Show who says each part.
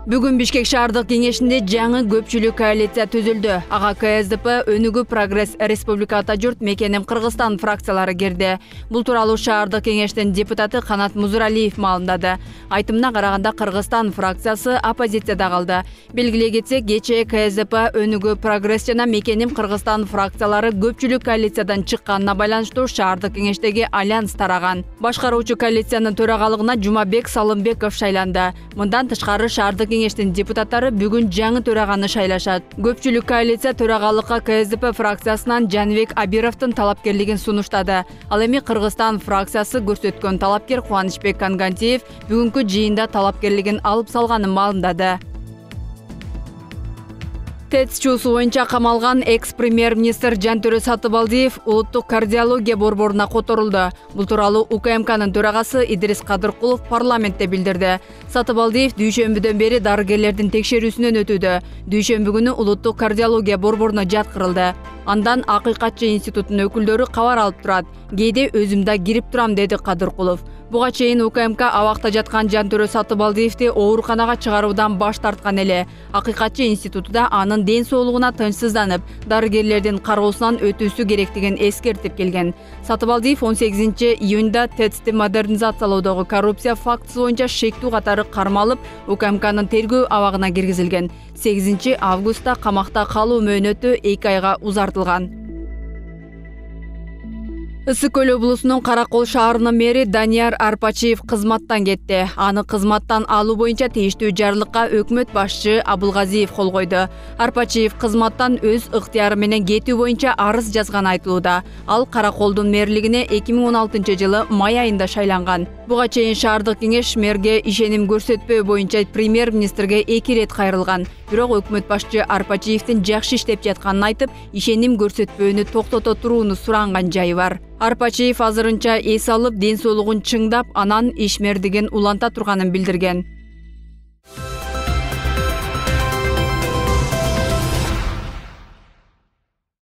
Speaker 1: Бүгүн Бишкек шаардык кеңешинде жаңы көпчүлүк коалиция түзүлдү. Ага КСДП, Өнүгүү Прогресс, Республика Ата журт, Мекеним Кыргызстан фракциялары кирди. Бул тууралуу шаардык кеңештин депутаты Канат Музуралиев маалымдады. Айтымына караганда Кыргызстан фракциясы оппозицияда калды. Белгилей кетсек, кечээ КСДП, Өнүгүү Прогресс жана Мекеним Кыргызстан фракциялары көпчүлүк коалициядан чыкканына байланыштуу шаардык кеңештеги альянс тараган. Башкаруучу коалициянын төрагалыгына Жумабек Салымбеков шайланды. Мындан тышкары шаардык кеңештин депутаттары бүгүн жаңы төраганы шайлашат. Көпчүлүк коалиция төрагалыкка КСДП фракциясынан Жанбек Абировдун талапкерлигин сунуштады. Ал эми Кыргызстан фракциясы көрсөткөн талапкер Кубанычбек Кангантиев бүгүнкү жыйында талапкерлигин алып салганын маалымдады. ТЭЦ чуусу боюнча камалган экс-премьер-министр Жантөрө Сатыбалдиев улуттук кардиология борборуна которулду. Бул тууралуу УКМКнын төрагасы Идрис Кадыркулов парламентте билдирди. Сатыбалдиев дүйшөмбүдөн бери дарыгерлердин текшерүүсүнөн өтүүдө. Дүйшөмбү күнү улуттук кардиология борборуна жаткырылды. Андан Акыйкатчы институтунун өкүлдөрү кабар алып турат. Кээде өзүм да кирип турам, деди Кадыркулов. Буга чейин УКМК абакта жаткан Жантөрө Сатыбалдиевди ооруканага чыгаруудан баш тарткан эле. Акыйкатчы институтуда анын ден соолугуна тынчсызданып, дарыгерлердин кароосунан өтүүсү керектигин эскертип келген. Сатыбалдиев 18 июнда ТЭЦти модернизациялоодогу коррупция фактысы боюнча шектүү катары кармалып, УКМКнын тергөө абагына киргизилген. 8 августта камакта калуу мөөнөтү 2 айга узартылган. Ысык Көл облусунун Каракол шаарынын мэри Данияр Арпачиев кызматтан кетти. Аны кызматтан алуу боюнча тийиштүү жарлыкка өкмөт башчы Абулгазиев кол койду. Арпачиев кызматтан өз ыктыяры менен кетүү боюнча арыз жазганы айтылууда. Ал Караколдун мэрлигине 2016 жылы май айында шайланган. Буга чейин шаардык кеңеш мэрге ишеним көрсөтпөө боюнча премьер-министрге 2 ирет кайрылган. Бирок өкмөт башчы Арпачиевдин жакшы иштеп жатканын айтып, ишеним көрсөтпөөнү токтото турууну суранган жайы бар. Арпачиев азырынча эс алып, ден соолугун чыңдап, анан ишмердигин уланта турганын билдирген.